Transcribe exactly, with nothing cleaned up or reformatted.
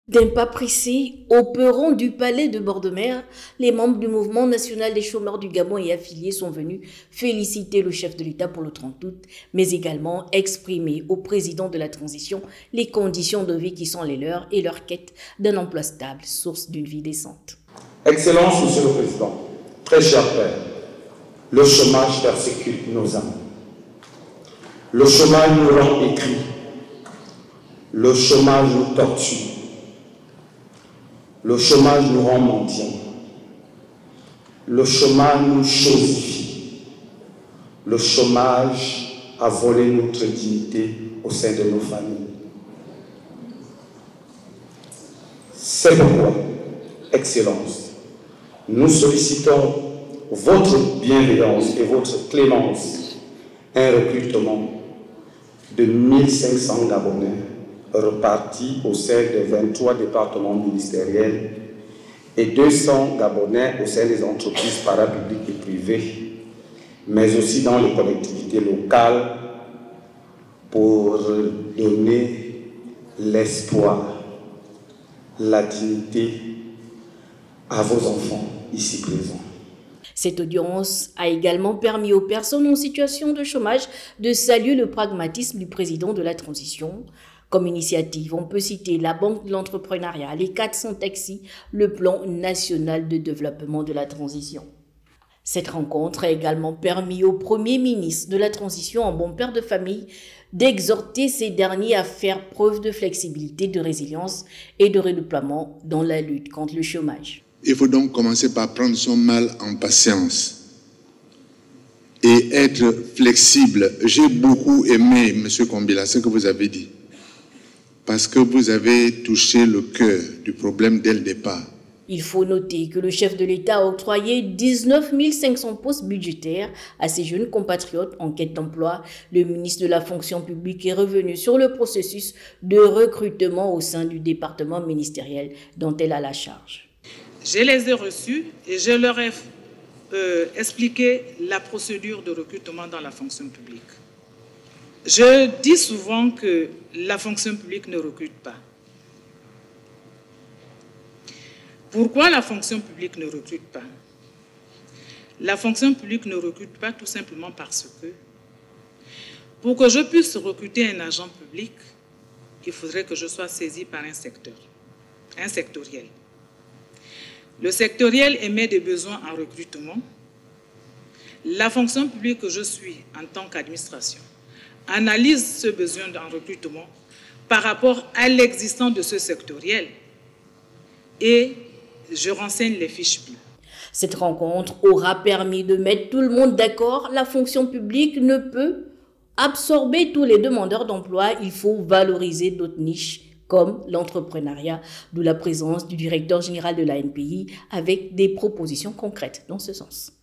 D'un pas pressé, au peron du palais de bord de mer, les membres du mouvement national des chômeurs du Gabon et affiliés sont venus féliciter le chef de l'État pour le trente août, mais également exprimer au président de la transition les conditions de vie qui sont les leurs et leur quête d'un emploi stable, source d'une vie décente. Excellence, Monsieur le Président, très cher Père, le chômage persécute nos âmes. Le chômage nous rend écrits. Le chômage nous torture. Le chômage nous rend mendiants. Le chômage nous chosifie. Le chômage a volé notre dignité au sein de nos familles. C'est pourquoi, Excellence, nous sollicitons votre bienveillance et votre clémence, un recrutement de mille cinq cents Gabonais repartis au sein des vingt-trois départements ministériels et deux cents Gabonais au sein des entreprises parapubliques et privées, mais aussi dans les collectivités locales pour donner l'espoir, la dignité à vos enfants ici présents. Cette audience a également permis aux personnes en situation de chômage de saluer le pragmatisme du président de la transition. Comme initiative, on peut citer la Banque de l'entrepreneuriat, les quatre cents taxis, le plan national de développement de la transition. Cette rencontre a également permis au Premier ministre de la transition, en bon père de famille, d'exhorter ces derniers à faire preuve de flexibilité, de résilience et de redéploiement dans la lutte contre le chômage. Il faut donc commencer par prendre son mal en patience et être flexible. J'ai beaucoup aimé, M. Kombila, ce que vous avez dit, parce que vous avez touché le cœur du problème dès le départ. Il faut noter que le chef de l'État a octroyé dix-neuf mille cinq cents postes budgétaires à ses jeunes compatriotes en quête d'emploi. Le ministre de la fonction publique est revenu sur le processus de recrutement au sein du département ministériel dont elle a la charge. Je les ai reçus et je leur ai euh, expliqué la procédure de recrutement dans la fonction publique. Je dis souvent que la fonction publique ne recrute pas. Pourquoi la fonction publique ne recrute pas? La fonction publique ne recrute pas tout simplement parce que pour que je puisse recruter un agent public, il faudrait que je sois saisi par un secteur, un sectoriel. Le sectoriel émet des besoins en recrutement. La fonction publique que je suis en tant qu'administration analyse ce besoin en recrutement par rapport à l'existence de ce sectoriel et je renseigne les fiches B I. Cette rencontre aura permis de mettre tout le monde d'accord. La fonction publique ne peut absorber tous les demandeurs d'emploi. Il faut valoriser d'autres niches comme l'entrepreneuriat, d'où la présence du directeur général de l'A N P I avec des propositions concrètes dans ce sens.